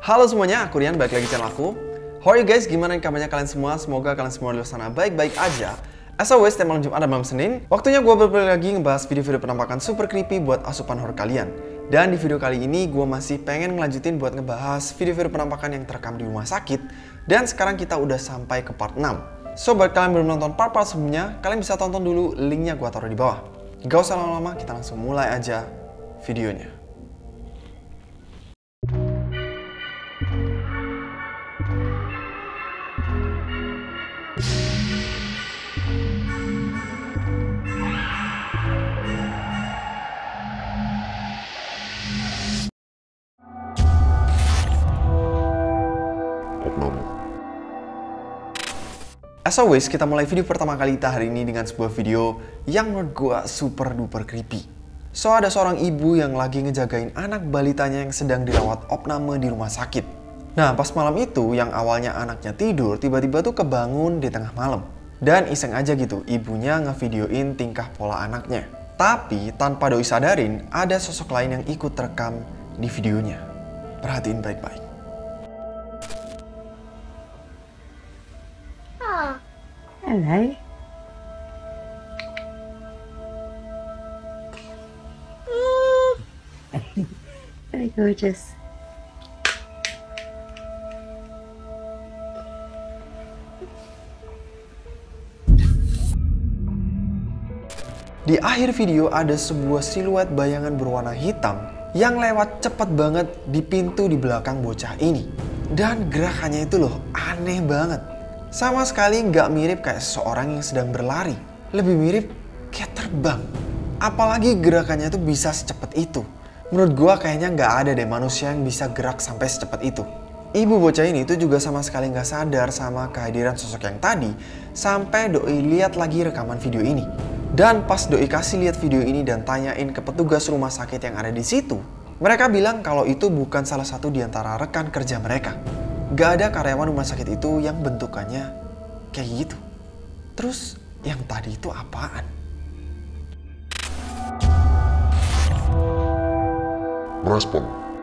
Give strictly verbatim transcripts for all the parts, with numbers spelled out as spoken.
Halo semuanya, aku Rian, balik lagi di channel aku. How are you guys? Gimana kabarnya kalian semua? Semoga kalian semua di luar sana baik-baik aja. As always, tiap malam Jumat dan malam Senin, waktunya gue balik lagi ngebahas video-video penampakan super creepy buat asupan horror kalian. Dan di video kali ini, gue masih pengen ngelanjutin buat ngebahas video-video penampakan yang terekam di rumah sakit. Dan sekarang kita udah sampai ke part enam. So, buat kalian belum nonton part-part sebelumnya, kalian bisa tonton dulu, linknya gue taruh di bawah. Gak usah lama-lama, kita langsung mulai aja videonya. As always, kita mulai video pertama kali kita hari ini dengan sebuah video yang menurut gue super duper creepy. So, ada seorang ibu yang lagi ngejagain anak balitanya yang sedang dirawat opname di rumah sakit. Nah, pas malam itu yang awalnya anaknya tidur, tiba-tiba tuh kebangun di tengah malam. Dan iseng aja gitu, ibunya ngevideoin tingkah pola anaknya. Tapi tanpa doi sadarin, ada sosok lain yang ikut terekam di videonya. Perhatiin baik-baik. Hello. Very gorgeous. Di akhir video ada sebuah siluet bayangan berwarna hitam yang lewat cepat banget di pintu di belakang bocah ini. Dan gerakannya itu loh aneh banget. Sama sekali nggak mirip kayak seseorang yang sedang berlari. Lebih mirip kayak terbang. Apalagi gerakannya tuh bisa secepat itu. Menurut gua kayaknya nggak ada deh manusia yang bisa gerak sampai secepat itu. Ibu bocah ini tuh juga sama sekali nggak sadar sama kehadiran sosok yang tadi. Sampai doi lihat lagi rekaman video ini. Dan pas doi kasih lihat video ini dan tanyain ke petugas rumah sakit yang ada di situ, mereka bilang kalau itu bukan salah satu di antara rekan kerja mereka. Gak ada karyawan rumah sakit itu yang bentukannya kayak gitu. Terus yang tadi itu apaan? Respon.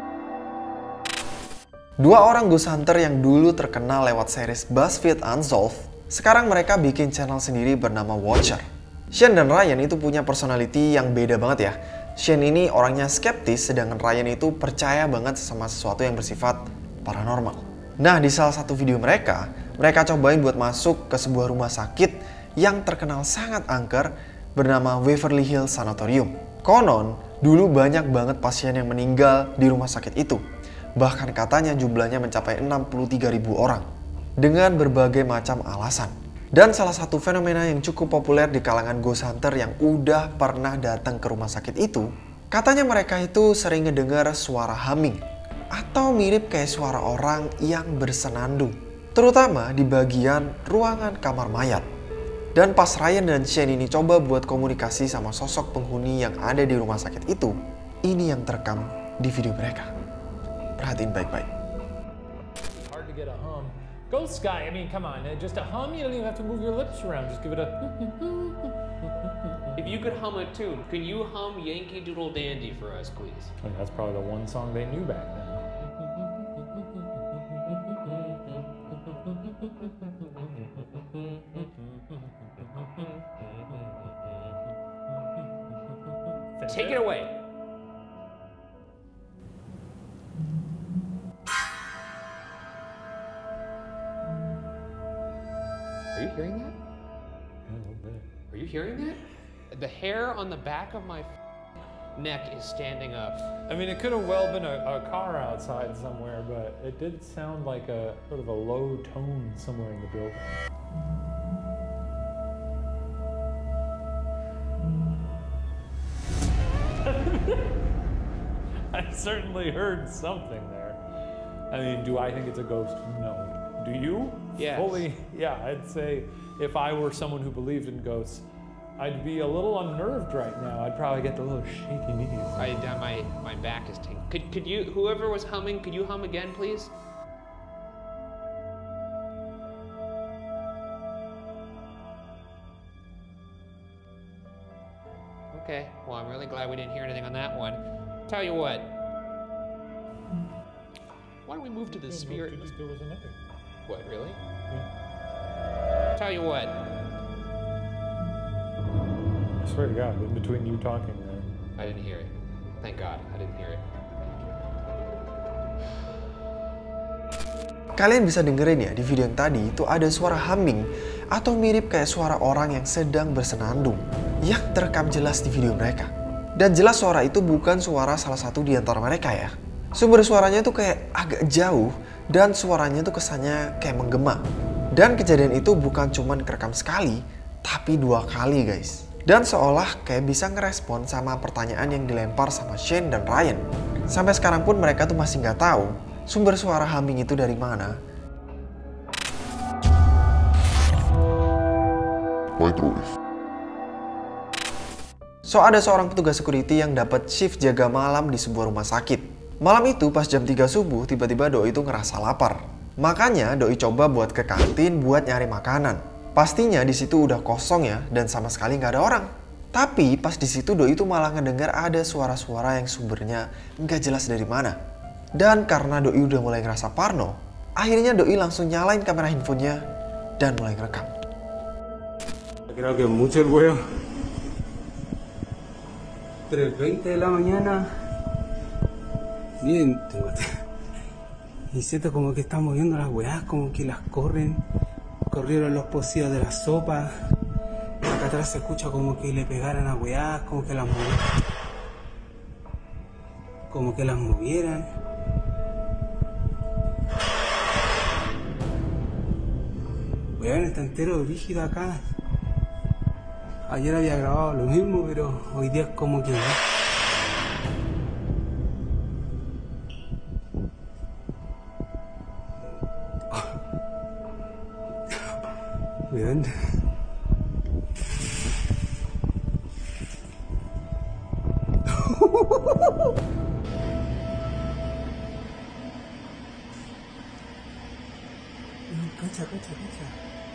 Dua orang ghost hunter yang dulu terkenal lewat series BuzzFeed Unsolved, sekarang mereka bikin channel sendiri bernama Watcher. Shane dan Ryan itu punya personality yang beda banget ya. Shane ini orangnya skeptis, sedangkan Ryan itu percaya banget sama sesuatu yang bersifat paranormal. Nah, di salah satu video mereka, mereka cobain buat masuk ke sebuah rumah sakit yang terkenal sangat angker bernama Waverly Hills Sanatorium. Konon, dulu banyak banget pasien yang meninggal di rumah sakit itu. Bahkan katanya jumlahnya mencapai enam puluh tiga ribu orang. Dengan berbagai macam alasan. Dan salah satu fenomena yang cukup populer di kalangan ghost hunter yang udah pernah datang ke rumah sakit itu, katanya mereka itu sering ngedengar suara humming. Atau mirip kayak suara orang yang bersenandung. Terutama di bagian ruangan kamar mayat. Dan pas Ryan dan Shane ini coba buat komunikasi sama sosok penghuni yang ada di rumah sakit itu, ini yang terekam di video mereka. Perhatiin baik-baik. Hard to get a hum. Ghost guy, I mean, come on, just a hum, you don't even have to move your lips around, just give it a... If you could hum a tune, can you hum Yankee Doodle Dandy for us, please? I mean, that's probably the one song they knew back then. Take it away. Are you hearing that? Yeah, a little bit. Are you hearing that? The hair on the back of my neck is standing up. I mean, it could have well been a, a car outside somewhere, but it did sound like a sort of a low tone somewhere in the building. I certainly heard something there. I mean, do I think it's a ghost? No. Do you? Yes. Fully, yeah, I'd say if I were someone who believed in ghosts, I'd be a little unnerved right now. I'd probably get a little shaky knees. I, uh, my, my back is tingling. Could, could you, whoever was humming, could you hum again, please? Okay, well, I'm really glad we didn't hear anything on that one. Tell you what. Why don't we move to the sphere? There was nothing. What, really? Yeah. Tell you what. I swear to God, in between you talking there. I didn't hear it. Thank God, I didn't hear it. Kalian bisa dengerin ya, di video yang tadi itu ada suara humming atau mirip kayak suara orang yang sedang bersenandung yang terekam jelas di video mereka. Dan jelas suara itu bukan suara salah satu di antara mereka ya. Sumber suaranya tuh kayak agak jauh dan suaranya tuh kesannya kayak menggema. Dan kejadian itu bukan cuman kerekam sekali, tapi dua kali guys. Dan seolah kayak bisa ngerespon sama pertanyaan yang dilempar sama Shane dan Ryan. Sampai sekarang pun mereka tuh masih nggak tahu sumber suara humming itu dari mana. So ada seorang petugas security yang dapat shift jaga malam di sebuah rumah sakit. Malam itu pas jam tiga subuh tiba-tiba Doi itu ngerasa lapar. Makanya Doi coba buat ke kantin buat nyari makanan. Pastinya di situ udah kosong ya dan sama sekali nggak ada orang. Tapi pas di situ Doi itu malah ngedengar ada suara-suara yang sumbernya nggak jelas dari mana. Dan karena Doi udah mulai ngerasa parno, akhirnya Doi langsung nyalain kamera handphonenya dan mulai ngerekam. Creo que mucho el huevo. tres veinte de la mañana. Bien, y siento como que están moviendo las weas, como que las corren. Corrieron los pocillos de la sopa. Acá atrás se escucha como que le pegaran a weas, como que las movieran. Como que las movieran. Weón, está entero rígido acá. Ayer había grabado lo mismo, pero hoy día es como que no. Weón. Cacha, cacha, cacha.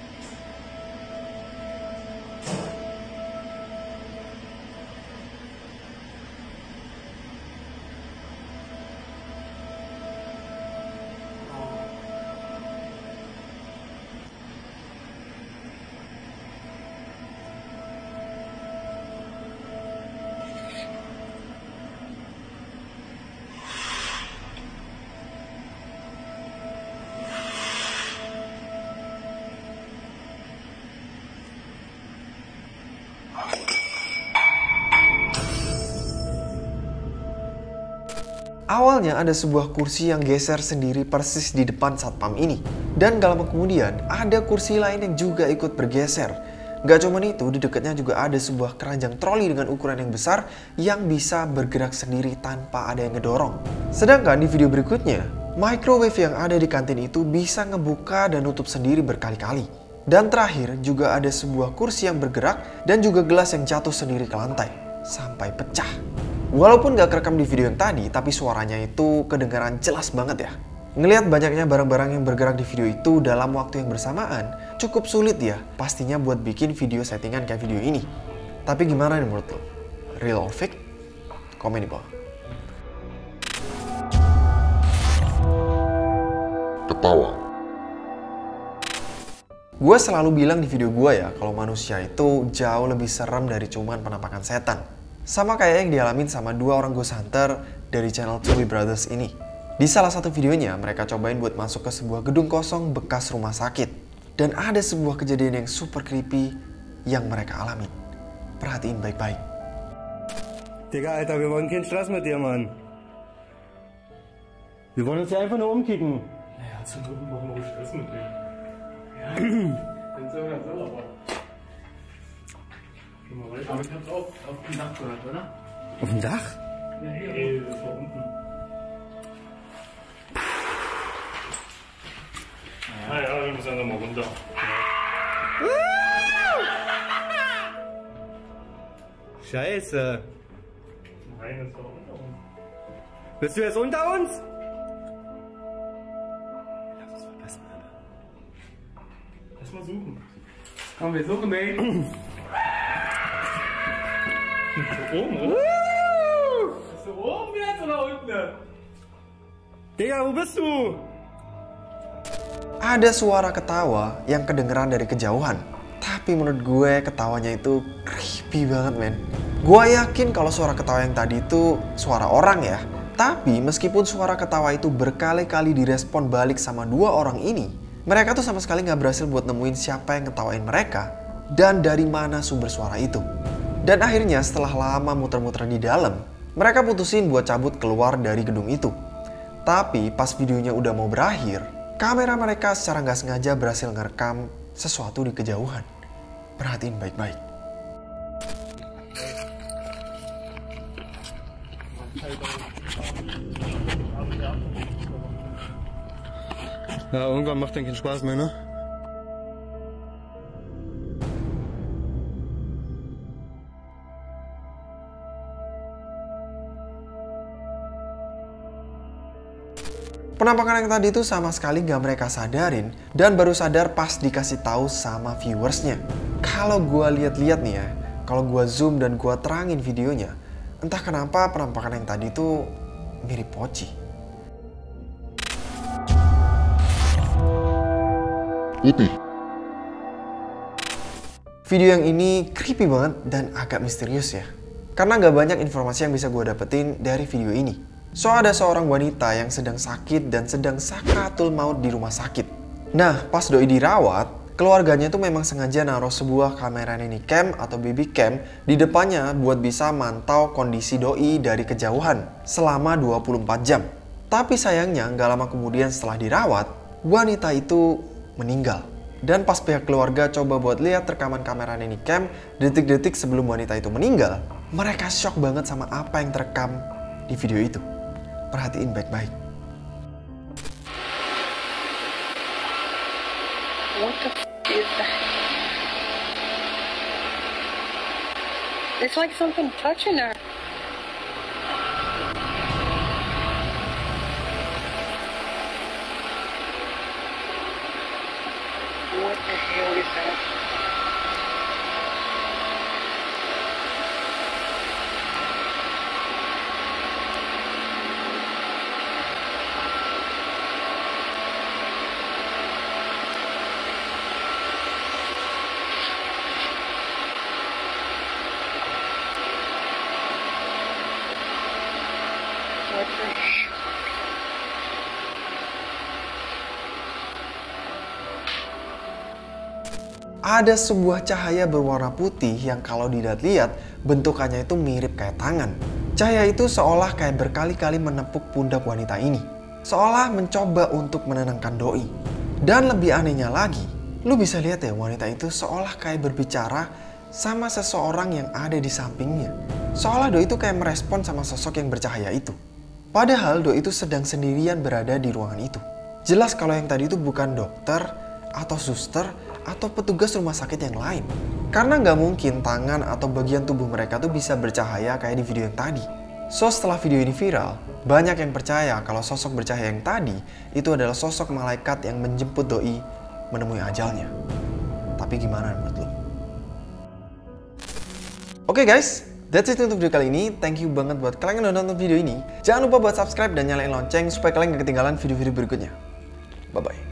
Awalnya ada sebuah kursi yang geser sendiri persis di depan satpam ini. Dan gak lama kemudian ada kursi lain yang juga ikut bergeser. Gak cuman itu, di dekatnya juga ada sebuah keranjang troli dengan ukuran yang besar yang bisa bergerak sendiri tanpa ada yang ngedorong. Sedangkan di video berikutnya, microwave yang ada di kantin itu bisa ngebuka dan nutup sendiri berkali-kali. Dan terakhir juga ada sebuah kursi yang bergerak dan juga gelas yang jatuh sendiri ke lantai sampai pecah. Walaupun gak kerekam di video yang tadi, tapi suaranya itu kedengaran jelas banget ya. Ngelihat banyaknya barang-barang yang bergerak di video itu dalam waktu yang bersamaan, cukup sulit ya pastinya buat bikin video settingan kayak video ini. Tapi gimana nih menurut lo? Real or fake? Komen di bawah. Ketawa. Gue selalu bilang di video gue ya, kalau manusia itu jauh lebih serem dari cuman penampakan setan. Sama kayak yang dialamin sama dua orang ghost hunter dari channel Two Brothers ini. Di salah satu videonya, mereka cobain buat masuk ke sebuah gedung kosong bekas rumah sakit. Dan ada sebuah kejadian yang super creepy yang mereka alami. Perhatiin baik-baik. Digga, Alter, wir wollen keinen Stress mit dir, Mann. Wir wollen uns ja einfach nur umkicken. Naja, zum Glück machen wir Stress mit dem. Ja, dann so oder so, aber... Aber ich hab's auch auf dem Dach gehört, oder? Auf dem Dach? Ja, hier, das war unten. Naja, wir müssen einfach mal runter. Scheiße. Nein, das war unter uns. Bist du jetzt unter uns? Lass uns vergessen, Alter. Lass mal suchen. Komm, wir suchen den. Ist oben, oder? Ist du oben jetzt oder unten? Digga, wo bist du? Ada suara ketawa yang kedengeran dari kejauhan. Tapi menurut gue ketawanya itu creepy banget, men. Gue yakin kalau suara ketawa yang tadi itu suara orang ya. Tapi meskipun suara ketawa itu berkali-kali direspon balik sama dua orang ini, mereka tuh sama sekali gak berhasil buat nemuin siapa yang ngetawain mereka dan dari mana sumber suara itu. Dan akhirnya setelah lama muter-muter di dalam, mereka putusin buat cabut keluar dari gedung itu. Tapi pas videonya udah mau berakhir, kamera mereka secara gak sengaja berhasil ngerekam sesuatu di kejauhan. Perhatiin baik-baik. Ja, irgendwann macht den keinen Spaß mehr, ne? Penampakan yang tadi itu sama sekali gak mereka sadarin dan baru sadar pas dikasih tahu sama viewersnya. Kalau gua lihat-lihat nih ya, kalau gua zoom dan gua terangin videonya, entah kenapa penampakan yang tadi itu mirip Poci. Putih. Video yang ini creepy banget dan agak misterius ya. Karena gak banyak informasi yang bisa gue dapetin dari video ini. So ada seorang wanita yang sedang sakit dan sedang sakratul maut di rumah sakit. Nah pas doi dirawat, keluarganya tuh memang sengaja naruh sebuah kamera nanny cam atau baby cam di depannya buat bisa mantau kondisi doi dari kejauhan selama dua puluh empat jam. Tapi sayangnya gak lama kemudian setelah dirawat, wanita itu meninggal. Dan pas pihak keluarga coba buat lihat rekaman kamera nanny cam detik-detik sebelum wanita itu meninggal, mereka shock banget sama apa yang terekam di video itu. Perhatiin baik-baik. What the f is that? It's like something touching her. What the hell is that? What the hell? Ada sebuah cahaya berwarna putih yang kalau dilihat-lihat bentukannya itu mirip kayak tangan. Cahaya itu seolah kayak berkali-kali menepuk pundak wanita ini. Seolah mencoba untuk menenangkan doi. Dan lebih anehnya lagi, lu bisa lihat ya wanita itu seolah kayak berbicara sama seseorang yang ada di sampingnya. Seolah doi itu kayak merespon sama sosok yang bercahaya itu. Padahal doi itu sedang sendirian berada di ruangan itu. Jelas kalau yang tadi itu bukan dokter atau suster atau petugas rumah sakit yang lain. Karena nggak mungkin tangan atau bagian tubuh mereka tuh bisa bercahaya kayak di video yang tadi. So setelah video ini viral, banyak yang percaya kalau sosok bercahaya yang tadi itu adalah sosok malaikat yang menjemput doi menemui ajalnya. Tapi gimana menurut lo? Oke okay guys, that's it untuk video kali ini. Thank you banget buat kalian yang udah nonton video ini. Jangan lupa buat subscribe dan nyalain lonceng supaya kalian gak ketinggalan video-video berikutnya. Bye-bye.